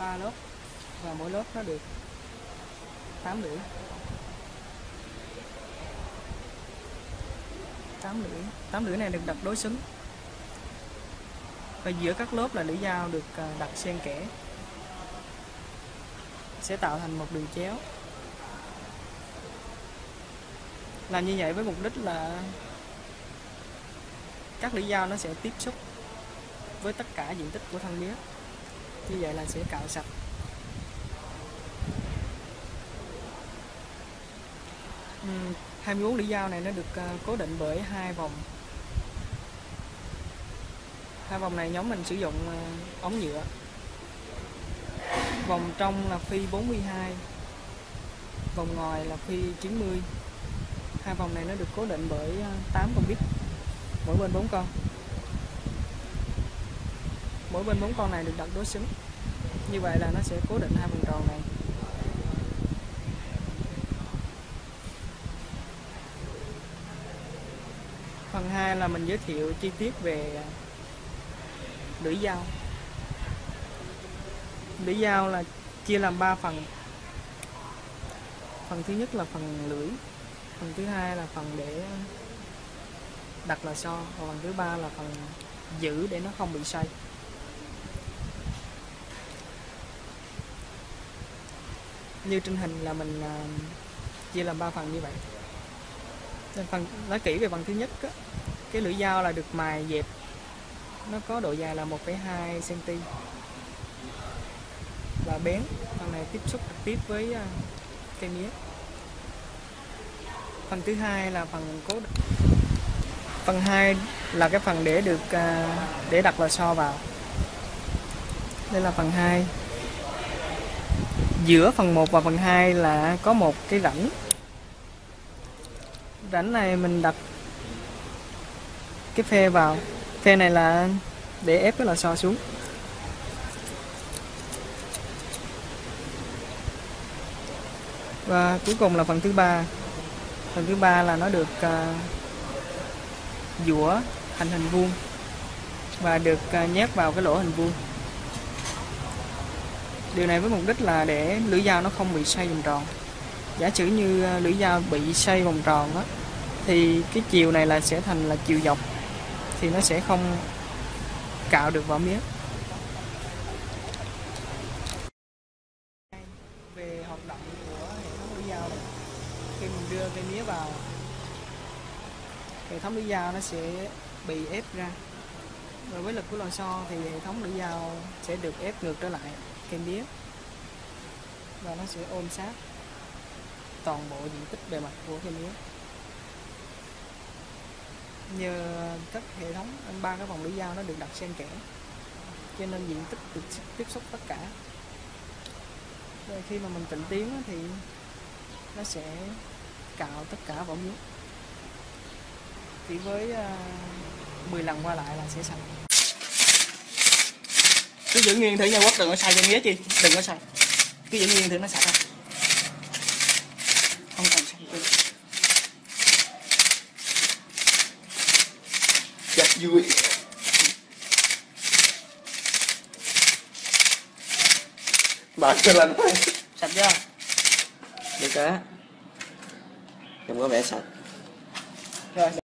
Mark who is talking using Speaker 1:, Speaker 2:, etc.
Speaker 1: 3 lớp và mỗi lớp nó được 8 lưỡi. 8 lưỡi này được đặt đối xứng. Và giữa các lớp là lưỡi dao được đặt xen kẽ, sẽ tạo thành một đường chéo. Làm như vậy với mục đích là các lưỡi dao nó sẽ tiếp xúc với tất cả diện tích của thân mía. Như vậy là sẽ cạo sạch. Ừ, 24 lưỡi dao này nó được cố định bởi hai vòng. Hai vòng này nhóm mình sử dụng ống nhựa. Vòng trong là phi 42, vòng ngoài là phi 90. Hai vòng này nó được cố định bởi 8 con vít, mỗi bên 4 con. Mỗi bên 4 con này được đặt đối xứng. Như vậy là nó sẽ cố định hai vòng tròn này. Phần 2 là mình giới thiệu chi tiết về lưỡi dao. Lưỡi dao là chia làm 3 phần. Phần thứ nhất là phần lưỡi, phần thứ hai là phần để đặt lò xo, và phần thứ ba là phần giữ để nó không bị xoay. Như trên hình là mình chia làm 3 phần như vậy. Nên phần nói kỹ về phần thứ nhất á, cái lưỡi dao là được mài dẹp, nó có độ dài là 1,2 cm và bén. Phần này tiếp xúc trực tiếp với cây mía. Phần thứ hai là phần cố định. Phần 2 là cái phần để được để đặt lò xo vào. Đây là phần 2. Giữa phần 1 và phần 2 là có một cái rãnh. Rãnh này mình đặt cái phe vào. Phe này là để ép cái lò xo xuống. Và cuối cùng là phần thứ ba. Phần thứ ba là nó được dũa thành hình vuông và được nhét vào cái lỗ hình vuông. Điều này với mục đích là để lưỡi dao nó không bị xoay vòng tròn. Giả sử như lưỡi dao bị xoay vòng tròn đó, thì cái chiều này là sẽ thành là chiều dọc, thì nó sẽ không cạo được vỏ mía. Về hoạt động của hệ thống lưỡi dao này, khi mình đưa cây mía vào, hệ thống lưỡi dao nó sẽ bị ép ra. Rồi với lực của lò xo thì hệ thống lưỡi dao sẽ được ép ngược trở lại cây mía và nó sẽ ôm sát toàn bộ diện tích bề mặt của cây mía. Nhờ các hệ thống 3 cái vòng lưỡi dao nó được đặt xen kẽ, cho nên diện tích được tiếp xúc tất cả. Rồi khi mà mình tịnh tiến thì nó sẽ cạo tất cả vỏ mía. Chỉ với 10 lần qua lại là sẽ sạch. Cứ giữ nghiêng thử nha Quốc, đừng có xay cho mía chi, đừng có xay. Cứ giữ nghiêng thử nó sạch không? Không cần xay cơ. Chắc vui. Bạn cho lần thôi. Sạch chưa? Được á. Đừng có vẻ sạch. Rồi.